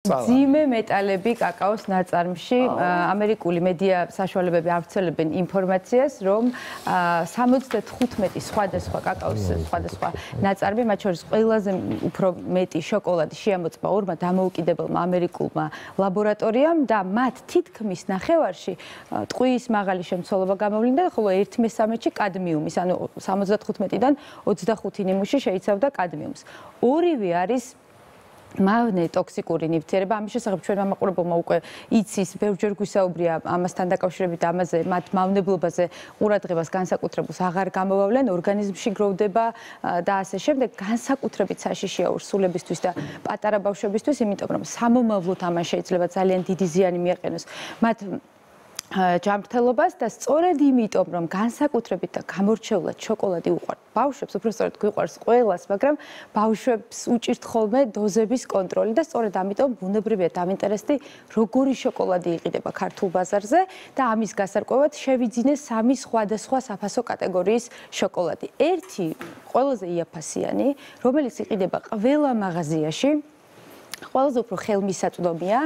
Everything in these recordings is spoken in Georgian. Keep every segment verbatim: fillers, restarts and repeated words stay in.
მძიმე მეტალები კაკაოს ნაწარმში. ამერიკული მედია საშუალებები ავრცელებენ ინფორმაციას, რომ სამოცდათხუთმეტი სხვადასხვა კაკაოს სხვადასხვა ნაწარმი, მათ შორის ყველაზე უფრო მეტი შოკოლადი შეამოწმა ორმა დამოუკიდებელმა ამერიკულმა ლაბორატორიამ და მათ თითქმის ნახევარში ტყუის მაღალი შემცველობა გამოვლინდა, ხოლო ერთ მესამედში კადმიუმის, ანუ სამოცდათხუთმეტიდან ოცდახუთი ნიმუში შეიცავდა კადმიუმს. ორივე არის მავნე ტოქსიკური ნივთიერება. ამის შესახებ ჩვენ მამაყურებელმა უკვე იცის, ბევრჯერ გვისაუბრია ამასთან დაკავშირებით, ამაზე მათ მავნებლობაზე ყურადღებას განსაკუთრებულს აღარ გამოვავლენ, ორგანიზმში გროვდება და ასე შემდეგ. განსაკუთრებით საშიშია ორსულებისთვის და პატარა ბავშვებისთვის, იმიტომ რომ სამომავლოდ ამან შეიძლება ძალიან დიდი ზიანი მიაყენოს მათ ჯანმრთელობას და სწორედ იმიტომ, რომ განსაკუთრებით და გამორჩეულად შოკოლადი უყვართ ბავშვებს, უბრალოდ გვიყვარს ყველას, მაგრამ ბავშვებს უჭირთ ხოლმე დოზების კონტროლი და სწორედ ამიტომ ბუნებრივია დაინტერესდი, როგორი შოკოლადი იყიდება ქართულ ბაზარზე და ამის გასარკვევად შევიძინე სამი სხვადასხვა საფასო კატეგორიის შოკოლადი. ერთი ყველაზე იაფასიანი, რომელიც იყიდება ყველა მაღაზიაში, ყველაზე უფრო ხელმისაწვდომია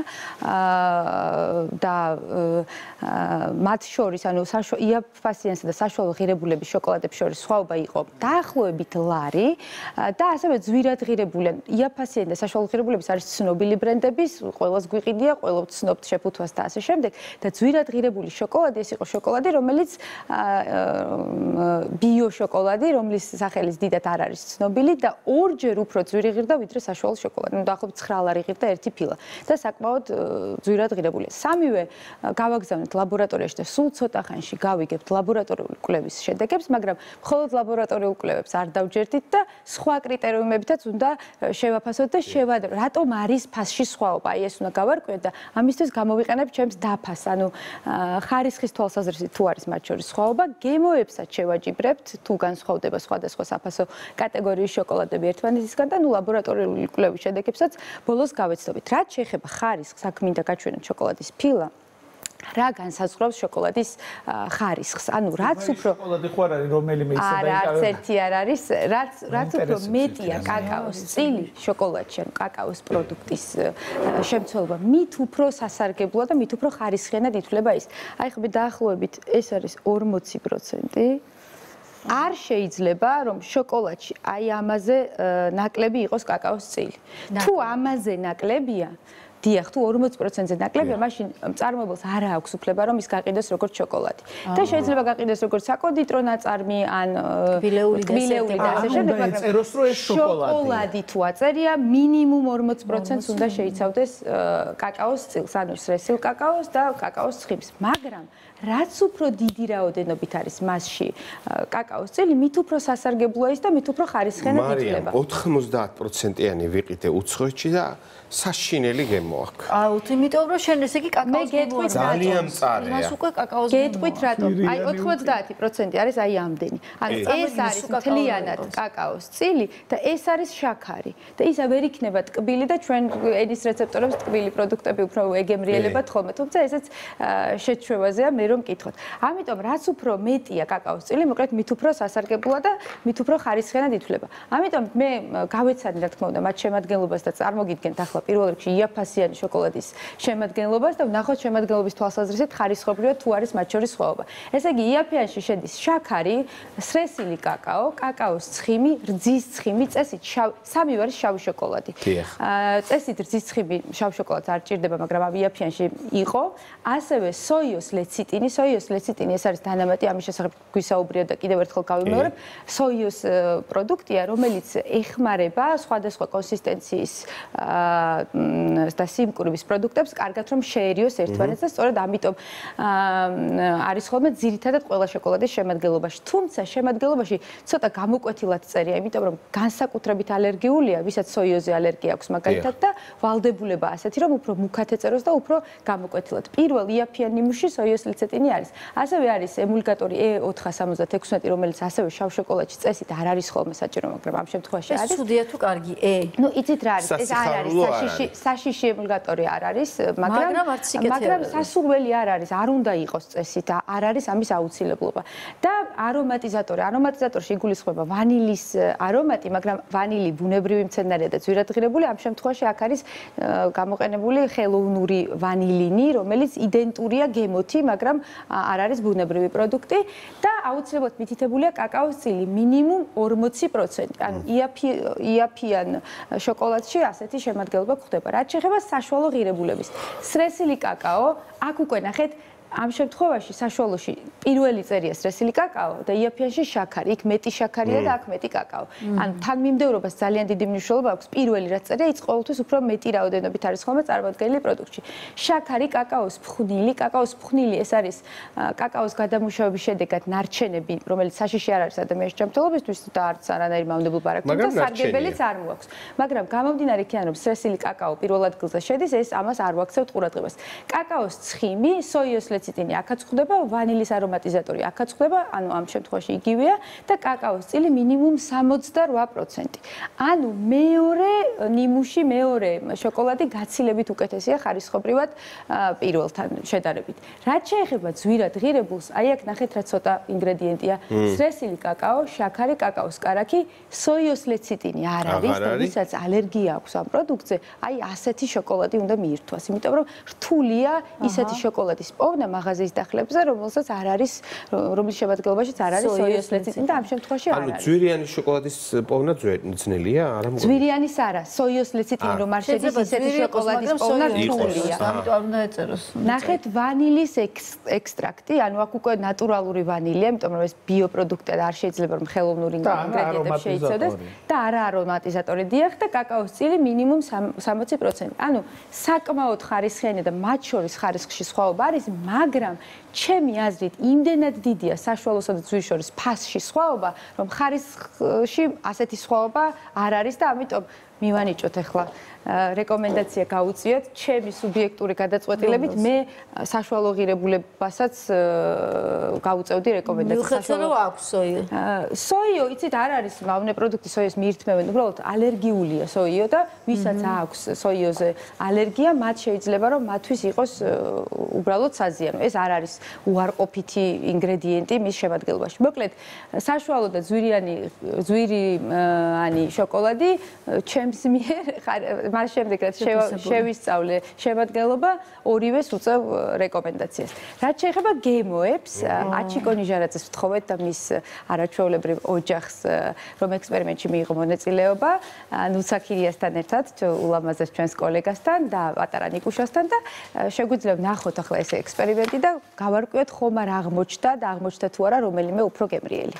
და მათ შორის, ანუ იაფასიანსა და საშუალო ღირებულების შოკოლადებს შორის სხვაობა იყო დაახლოებით ლარი და ასევე ძვირად ღირებული, იაფასიანი და საშუალო ღირებულების არის ცნობილი ბრენდების, ყველას გვიყიდია, ყველამ ცნობთ შეფუთვას და ასე შემდეგ და ძვირად ღირებული შოკოლადი ეს იყო შოკოლადი, რომელიც ბიო შოკოლადი, რომლის სახელის დიდად არ არის ცნობილი და ორჯერ უფრო ძვირი ღირდა ვიდრე საშუალო შოკოლადი. ნუ დაახლოებით ცხრა ლარი ღირდა ერთი ფილა და საკმაოდ ძვირად ღირებულია. სამივე გავაგზავნეთ ლაბორატორიაში და სულ ცოტა ხანში გავიგებთ ლაბორატორიული კვლევის შედეგებს, მაგრამ მხოლოდ ლაბორატორიულ კვლევებს არ დავჯერდით და სხვა კრიტერიუმებითაც უნდა შევაფასოთ და შევადროთ. რატომ არის ფასში სხვაობა? აი ეს უნდა გავარკვიოთ და ამისთვის გამოვიყენებ ჩემს დაფას, ანუ ხარისხის თვალსაზრისით თუ არის მათ შორის სხვაობა, გემოებსაც შევაჯიბრებთ, თუ განსხვავდება სხვადასხვა საფასო კატეგორიის შოკოლადები ერთმანეთისგან და ნუ ლაბორატორიული კვლევის შედეგებსაც ბოლოს გავეცდებით. რაც შეეხება ხარისხს, აქ მინდა გაჩვენოთ შოკოლადის ფილა. რა განსაზღვრავს შოკოლადის ხარისხს? ანუ რაც უფრო შოკოლადი ხო არ არის რომელიმე ისა და არა, არც ერთი არ არის, რაც რაც უფრო მეტია კაკაოს წილი შოკოლადში, ანუ კაკაოს პროდუქტის შემცველობა, მით უფრო სასარგებლოა და მით უფრო ხარისხიანად ითვლება ის. აი ხო დაახლოებით ეს არის ორმოცი პროცენტი. არ შეიძლება რომ შოკოლადში აი ამაზე ნაკლები იყოს კაკაოს წილი. თუ ამაზე ნაკლებია, დიახ, თუ ორმოცი პროცენტზე ნაკლებია, მაშინ მწარმოებელს არ აქვს უფლება რომ ის გაყიდოს როგორც შოკოლადი. და შეიძლება გაყიდოს როგორც საკონდიტრო ნაწარმი, ან კბილეული და ასე შემდეგ, მაგრამ შოკოლადი თუ აწერია, მინიმუმ ორმოცი პროცენტს უნდა შეიცავდეს კაკაოს წილს, ანუ სრესილ კაკაოს და კაკაოს ცხიმს. მაგრამ რაც უფრო დიდი რაოდენობით არის მასში კაკაოს წილი, მით უფრო სასარგებლოა ის და მით უფრო ხარისხიანად ითვლება. მარიამ, ოთხმოცდაათ პროცენტიანი ვიყიდე უცხოეთში და საშინელი გემო აქვს. აუ, იმიტომ რომ შენ ესე იგი კაკაოს გეტყვით ძალიან მწარეა. მას უკვე კაკაოს გეტყვით რატომ? აი ოთხმოცდაათი პროცენტი არის აი ამდენი. ანუ ეს არის მთლიანად კაკაოს წილი და ეს არის შაქარი. და ისა ვერ იქნება ტკბილი და ჩვენ ენის რეცეპტორებს ტკბილი პროდუქტები უფრო ეგემრიელებათ ხოლმე. თუმცა ესეც შეჩვევაზეა მე რომ მკითხოთ. ამიტომ რაც უფრო მეტია კაკაოს წილი, მოკლედ მით უფრო სასარგებლოა და მით უფრო ხარისხიანად ითვლება. ამიტომ მე გავეცანი რა თქმა უნდა მათ შემადგენლობას და წარმოგიდგენთ ახლა პირველ რიგში იაფასიანი შოკოლადის შემადგენლობას და ვნახოთ შემადგენლობის თვალსაზრისით ხარისხობრივად თუ არის მათ შორის სხვაობა. ესე იგი იაფიანში შედის შაქარი, სრესილი კაკაო, კაკაოს ცხიმი, რძის ცხიმი, წესით სამივე არის შავი შოკოლადი. წესით რძის ცხიმი შავ შოკოლადს არ ჭირდება, მაგრამ ამ იაფიანში იყო. ასევე სოიოს ლეციტინი, სოიოს ლეციტინი ეს არის დანამატი, ამის შესახებ გვისაუბრია და კიდევ ერთხელ გავიმეორებ. სოიოს პროდუქტია, რომელიც ეხმარება სხვადასხვა კონსისტენციის და სიმკვრივის პროდუქტებს კარგად რომ შეერიოს ერთმანეთს და სწორედ ამიტომ არის ხოლმე ძირითადად ყველა შოკოლადის შემადგენლობაში. თუმცა შემადგენლობაში ცოტა გამოკვეთილად წერია, იმიტომ რომ განსაკუთრებით ალერგიულია, ვისაც სოიოზე ალერგია აქვს მაგალითად და ვალდებულება ასეთი რომ უფრო მუქად ეწეროს და უფრო გამოკვეთილად. პირველ იაფიან ნიმუში სოიოს ლეციტინი არის. ასევე არის ემულგატორი E ოთხ სამოცდაექვსმეტი, რომელიც ასევე შავ შოკოლადში წესით არ არის ხოლმე საჭირო, მაგრამ ამ შემთხვევაში არის. ეს ცუდია თუ კარგი? E. ნუ იცით რა არის? ეს არ არის საშიში, საშიში ემულგატორი არ არის, მაგრამ მაგრამ არც სიკეთე არ მაგრამ არის. სასურველი არ არის, არ უნდა იყოს წესი და არ არის ამის აუცილებლობა. და არომატიზატორი, არომატიზატორში იგულისხმება ვანილის არომატი, მაგრამ ვანილი ბუნებრივი მცენარეა და ძვირად ღირებული, ამ შემთხვევაში აქ არის გამოყენებული ხელოვნური ვანილინი, რომელიც იდენტურია გემოთი, მაგრამ არ არის ბუნებრივი პროდუქტი და აუცილებლად მითითებულია კაკაოს წილი მინიმუმ ორმოცი პროცენტი. ანუ იაფიან შოკოლადში ასეთი შემადგენლობა გვხვდება. რაც შეეხება საშუალო ღირებულების. სრესილი კაკაო, აქ უკვე ნახეთ ამ შემთხვევაში საშუალოში პირველი წერია სრესილი კაკაო და იაფიანში შაქარი, იქ მეტი შაქარია და აქ მეტი კაკაო. ანუ თანმიმდევრობას ძალიან დიდი მნიშვნელობა აქვს პირველი რაც წერია, ის ყოველთვის უფრო მეტი რაოდენობით არის ხოლმე წარმოდგენილი პროდუქტში. შაქარი, კაკაოს ფხვნილი, კაკაოს ფხვნილი ეს არის კაკაოს გადამუშავების შედეგად ნარჩენები, რომელიც საშიში არ არის ადამიანის ჯანმრთელობისთვის და არც არანაირი მავნებელობა არ აქვს და სარგებელიც არ მოაქვს. მაგრამ გამომდინარე იქიდან რომ სრესილი კაკაო პირველ ადგილზე შედის, ეს ამას არ ვაქცევთ ყურადღებას. კაკაოს ცხიმი, სოიოს ლეციტინი აქაც ხდება, ვანილის არომატიზატორი აქაც ხდება, ანუ ამ შემთხვევაში იგივეა და კაკაოს წილი მინიმუმ სამოცდარვა პროცენტი. ანუ მეორე ნიმუში, მეორე შოკოლადი გაცილებით უკეთესია ხარისხობრივად პირველთან შედარებით. რაც შეეხება ძვირად ღირებულს, აი აქ ნახეთ რა ცოტა ინგრედიენტია. სრესილი კაკაო, შაქარი, კაკაოს კარაქი, სოიოს ლეციტინი არ არის და ვისაც ალერგია აქვს ამ პროდუქტზე, აი ასეთი შოკოლადი უნდა მიირთვას, იმიტომ რომ რთულია ისეთი შოკოლადის პოვნა მაღაზიის დახლებზე, რომელსაც არ არის, რომლის შემადგენლობაშიც არ არის სოიოს ლეციტინი და ამ შემთხვევაში არ არის. ანუ ძვირიანი შოკოლადის პოვნა ძნელია, არა მოგონი? ძვირიანის არა, სოიოს ლეციტინი რომ არ შედის ისეთი შოკოლადის პოვნა რთულია. ამიტომ არ უნდა ეწეროს. ნახეთ ვანილის ექსტრაქტი, ანუ აქ უკვე ნატურალური ვანილია, იმიტომ რომ ეს ბიოპროდუქტია და არ შეიძლება რომ ხელოვნური ინგრედიენტები შეიცავდეს და არა არომატიზატორი დიახ და კაკაოს წილი მინიმუმ სამოცი პროცენტი. ანუ საკმაოდ ხარისხიანი და მათ შორის ხარისხში სხვაობა არის, მაგრამ ჩემი აზრით იმდენად დიდია საშუალოსა და ძვირს შორის ფასში სხვაობა, რომ ხარისხში ასეთი სხვაობა არ არის და ამიტომ მივანიჭოთ ახლა რეკომენდაცია გაუწიოთ ჩემი სუბიექტური გადაწყვეტილებით მე საშუალო ღირებულებასაც გაუწევდი რეკომენდაციას. მიუხედავად რომ აქვს სოიო. სოიო, იცით, არ არის მავნე პროდუქტი სოიოს მიირთმევენ, უბრალოდ ალერგიულია სოიო და ვისაც აქვს სოიოზე ალერგია, მათ შეიძლება რომ მათთვის იყოს უბრალოდ საზიანო. ეს არ არის უარყოფითი ინგრედიენტი მის შემადგენლობაში. მოკლედ, საშუალო და ძვირიანი ძვირიანი შოკოლადი ჩემს მიერ მას შემდეგ რაც შევისწავლე შემადგენლობა, ორივეს უწევ რეკომენდაციას. რაც შეეხება გემოებს, აჩიკო ნიჟარაძეს ვთხოვეთ და მის არაჩვეულებრივ ოჯახს, რომ ექსპერიმენტში მიიღო მონაწილეობა, ნუცაქირიასთან ერთად, ულამაზეს ჩვენს კოლეგასთან და პატარა ნიკუშასთან და შეგვიძლია ვნახოთ ახლა ეს ექსპერიმენტი და გავარკვიოთ ხომ არ აღმოჩნდა და აღმოჩნდა თუ არა რომელიმე უფრო გემრიელი.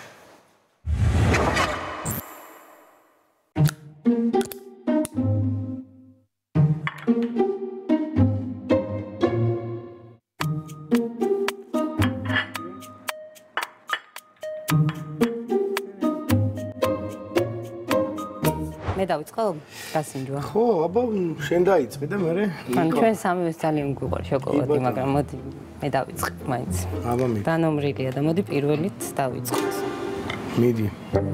მე დავიწყო გასინჯვა. ხო, აბა შენ დაიწყე და მე ან ჩვენ სამივეს ძალიან გვიყვარს შოკოლადი, მაგრამ მოდი მე დავიწყე მაინც. აბა მე. დანომრილია და მოდი პირველით დავიწყოთ. მიდი.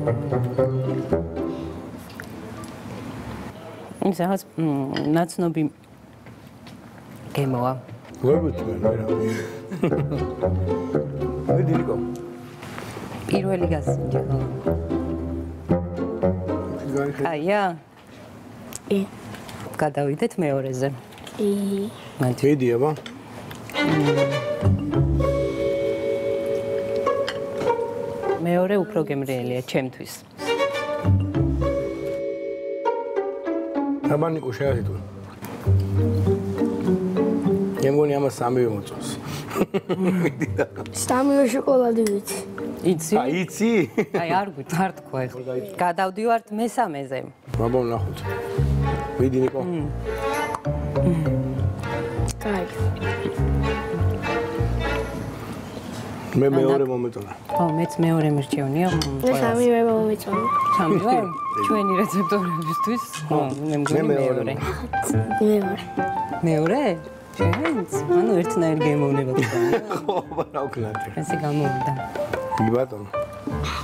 ის რაღაც ნაცნობი გემოა. გვერდით მე რა. მიდი ნიკო. პირველი გასინჯვა. აია. ე. გადავიდეთ მეორეზე. კი. მიდი აბა. მეორე უფრო გემრიელია ჩემთვის. აბა ნიკო შეასე თუ. გემონი ამას სამივე მოწონს. მიდი და. სამივე შოკოლადი ვიცი. იცი? აი იცი? აი არ გვითარ თქვა ეხლა. გადავდივართ მესამეზე. აბა ნახოთ. მიდი ნიკო. კაი. მე მეორე მომეწონა. ხო, მეც მეორე მირჩევნია. მე სამივე მომეწონა. სამივე? ჩვენი რეცეპტორებისთვის? ხო, მე მგონი მეორე. მეორე. მეორე? შენც? ანუ ერთნაირ გემოვნება თქვა. ხო, აბა რა ვქნათ. ესე გამოვიდა. კი ბატონო.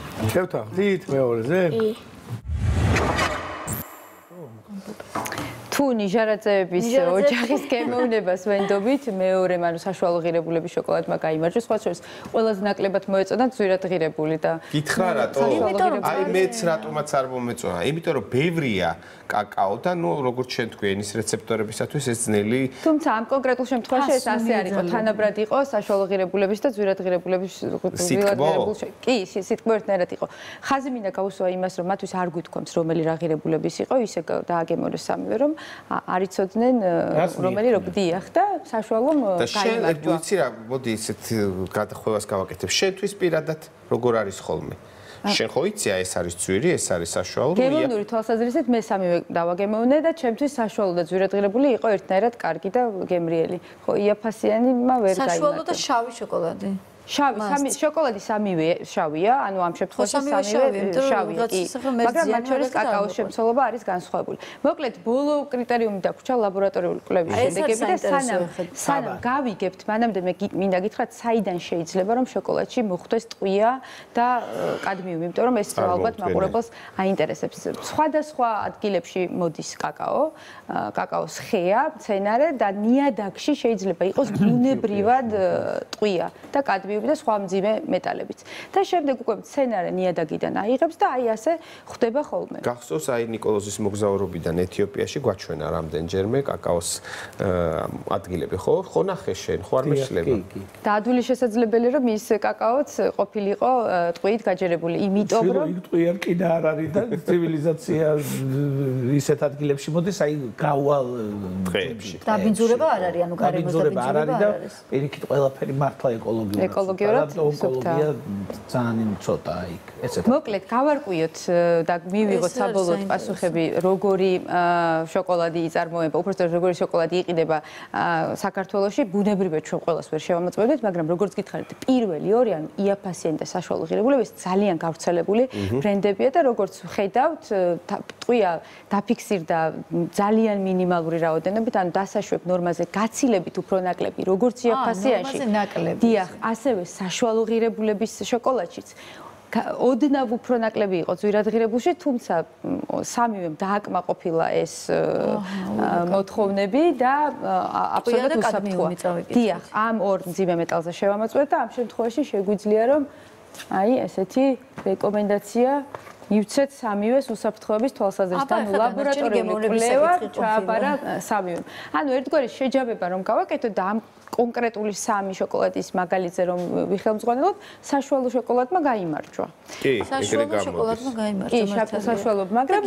შევთავაზით მეორეზე? კი. თუ ნიჟარაძეების ოჯახის გემოვნებას ვენდობით, მეორე, ანუ საშუალო ღირებულების შოკოლადმა გაიმარჯვეს, სხვა შორის ყველაზე ნაკლებად მოეწონა ძვირად ღირებული და გითხრა რატო? აი მეც რატომაც არ მომეწონა. იმიტომ რომ ბევრია კაკაო და ნუ როგორც შენ თქვი, ენის რეცეპტორებისათვის ეს ძნელი. თუმცა ამ კონკრეტულ შემთხვევაში ეს ასე არ იყო, თანაბრად იყო საშუალო ღირებულების და ძვირად ღირებულების ძვირად ღირებულების. კი, სიტყვა ერთნაირად იყო. ხაზი მინდა გავუსვა იმას, რომ მათთვის არ გვითქვამს რომელი რა ღირებულების იყო, ისე დააგემოვნეს სამივე, რომ არ იცოდნენ რომელი რო გდიახ და საშუალომ გაიმარჯვა. და შენ ვიცი რა, მოდი ისეთ გადახვევას გავაკეთებ. შენთვის პირადად როგორ არის ხოლმე? შენ ხო იცი, ეს არის ძვირი, ეს არის საშუალო. გემოვნური თვალსაზრისით მე სამივე დავაგემოვნე და ჩემთვის საშუალო და ძვირად ღირებული იყო ერთნაირად კარგი და გემრიელი. ხო, იაფასიანმა ვერ გაიმარჯვა. საშუალო და შავი შოკოლადი. შავი, სამი შოკოლადი სამივე შავია, ანუ ამ შემთხვევაში სამივე შავია. მაგრამ მათ შორის კაკაოს შემცველობა არის განსხვავებული. მოკლედ, ბოლო კრიტერიუმი დაგვრჩა ლაბორატორიული კვლევის შედეგები და სანამ სანამ გავიგებთ, მანამდე მე მინდა გითხრათ, საიდან შეიძლება რომ შოკოლადში მოხვდეს ტყვია და კადმიუმი, იმიტომ რომ ეს ალბათ მაყურებელს აინტერესებს. სხვადასხვა ადგილებში მოდის კაკაო, კაკაოს ხეა, მცენარე და ნიადაგში შეიძლება იყოს ბუნებრივად ტყვია და კადმიუმი და სხვა მძიმე მეტალებიც. და შემდეგ უკვე მცენარე ნიადაგიდან აიღებს და აი ასე ხდება ხოლმე. გახსოვს აი ნიკოლოზის მოგზაურობიდან ეთიოპიაში გვაჩვენა რამდენჯერმე კაკაოს ადგილები, ხო? ხო ნახე შენ, ხო არ მეშლება? და ადვილი შესაძლებელია რომ ის კაკაოც ყოფილიყო ტყვიით გაჯერებული, იმიტომ რომ იქ ტყვია კიდე არ არის და ცივილიზაცია ისეთ ადგილებში მოდის, აი გავალ დღეებში. დაბინძურება არ არის, ანუ გარემოს დაბინძურება არ არის და პირიქით ყველაფერი მართლა ეკოლოგიურად. ეკოლოგიურად ეკოლოგია ძალიან ცოტა იქ. ესეთ. მოკლედ, გავარკვიოთ და მივიღოთ საბოლოოდ პასუხები, როგორი შოკოლადი იწარმოება, უბრალოდ როგორი შოკოლადი იყიდება საქართველოში, ბუნებრივად ჩვენ ყველას ვერ შევამოწმებდით, მაგრამ როგორც გითხარით, პირველი ორი, ანუ იაფასიანი და საშუალო ღირებულები ძალიან გავრცელებული ბრენდებია და როგორც ხედავთ, ტყვია დაფიქსირდა ძალიან მინიმალური რაოდენობით, ანუ დასაშვებ ნორმაზე გაცილებით უფრო ნაკლები, როგორც იაფასიანში. დიახ, ასევე საშუალო ღირებულების შოკოლადშიც ოდნავ უფრო ნაკლები იყო ძვირად ღირებულში, თუმცა სამივემ დააკმაყოფილა ეს მოთხოვნები და აბსოლუტურად უსაფრთხოა. დიახ, ამ ორ მძიმე მეტალზე შევამოწმებთ და ამ შემთხვევაში შეგვიძლია რომ აი ესეთი რეკომენდაცია მივცეთ სამივეს უსაფრთხოების თვალსაზრისით, ანუ ლაბორატორიული კვლევა ჩააბარა სამივემ. ანუ ერთგვარი შეჯაბება რომ გავაკეთოთ და ამ კონკრეტული სამი შოკოლადის მაგალითზე რომ ვიხელმძღვანელოთ, საშუალო შოკოლადმა გაიმარჯვა. კი, საშუალო შოკოლადმა გაიმარჯვა. კი, საშუალო, მაგრამ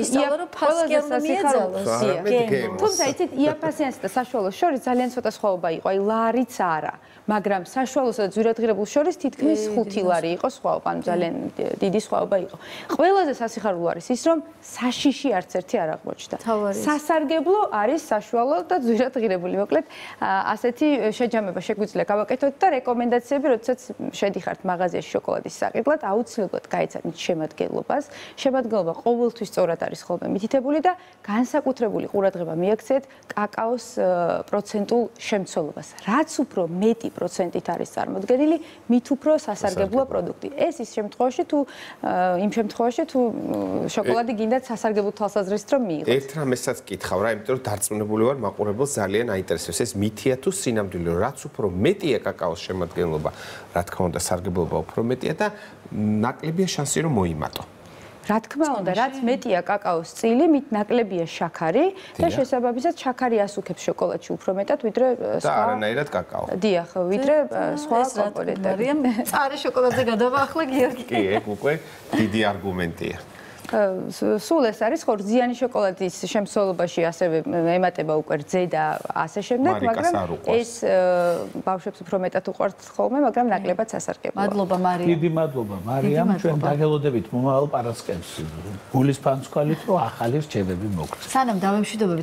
თუმცა იცით, იაფასიანს და საშუალოს შორის ძალიან ცოტა სხვაობა იყო, აი ლარიც არა. მაგრამ საშუალოსა და ძვირად ღირებულს შორის თითქმის ხუთი ლარი იყო სხვაობა, ანუ ძალიან დიდი სხვაობა იყო. ყველაზე სასიხარულო არის ის, რომ საშიში არც ერთი არ აღმოჩნდა. სასარგებლო არის საშუალო და ძვირად ღირებული. მოკლედ, ასეთი შეჯამება შეგვიძლია გავაკეთოთ და რეკომენდაციები, როდესაც შედიხართ მაღაზიაში შოკოლადის საყიდლად, აუცილებლად გაიცანით შემადგენლობას. შემადგენლობა ყოველთვის სწორად არის ხოლმე მითითებული და განსაკუთრებული ყურადღება მიაქციეთ კაკაოს პროცენტულ შემცველობას. რაც უფრო მეტი პროცენტით არის წარმოდგენილი, მით უფრო სასარგებლო პროდუქტი. ეს ის შემთხვევაში თუ იმ შემთხვევაში თუ შოკოლადი გინდათ სასარგებლო თვალსაზრისით რომ მიიღოთ. ერთ რამესაც კითხავ რა, იმიტომ რომ დარწმუნებული ვარ, მაყურებელს ძალიან აინტერესებს. ეს მითია თუ სინამდვილე, რაც უფრო მეტია კაკაოს შემადგენლობა, რა თქმა უნდა, სარგებლობა უფრო მეტია და ნაკლებია შანსი რომ მოიმატო. რა თქმა უნდა, რაც მეტია კაკაოს წილი, მით ნაკლებია შაქარი და შესაბამისად შაქარი ასუქებს შოკოლადში უფრო მეტად, ვიდრე სხვა. და არანაირად კაკაო. დიახ, ვიდრე სხვა კომპონენტები. წარე შოკოლადზე გადავახლა გიორგი. კი, ეგ უკვე დიდი არგუმენტია. სულ ეს არის ხო რძიანი შოკოლადის შემცველობაში ასევე ემატება უკვე რძე და ასე შემდეგ, მაგრამ ეს ბავშვებს უფრო მეტად უყვართ ხოლმე, მაგრამ ნაკლებად სასარგებლოა. მადლობა მარიამ. დიდი მადლობა მარიამ, ჩვენ დაგელოდებით მომავალ პარასკევს. გულის ფანცქალით, რომ ახალი რჩევები მოგწევთ. სანამ დავემშვიდობებით